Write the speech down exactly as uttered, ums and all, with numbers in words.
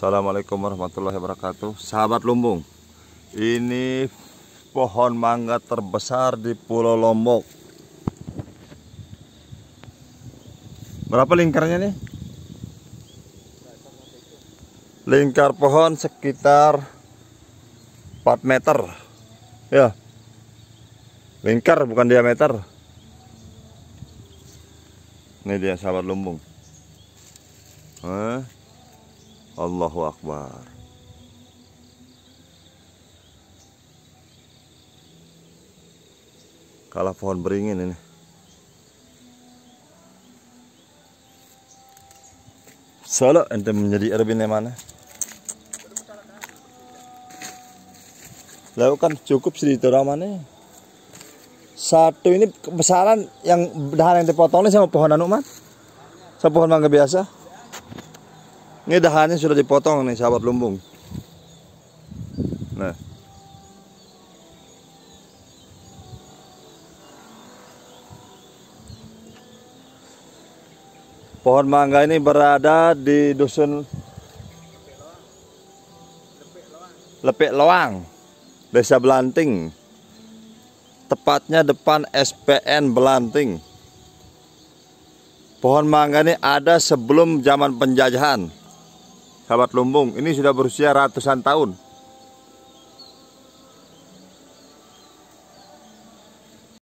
Assalamualaikum warahmatullahi wabarakatuh. Sahabat lumbung, ini pohon mangga terbesar di Pulau Lombok. Berapa lingkarnya nih? Lingkar pohon sekitar empat meter. Ya, lingkar bukan diameter. Ini dia sahabat lumbung. Hah? Allahu Akbar. Kalah pohon beringin ini. Solo ente menjadi erbinnya mana? Lalu kan cukup segitu ramane. Satu ini kebesaran yang dahan yang dipotong ini sama pohon anu man. Sama pohon mangga biasa. Ini dahannya sudah dipotong nih sahabat lumbung. Nah, pohon mangga ini berada di dusun Lepek Loang, Desa Belanting, tepatnya depan S P N Belanting. Pohon mangga ini ada sebelum zaman penjajahan. Sahabat lumbung, ini sudah berusia ratusan tahun.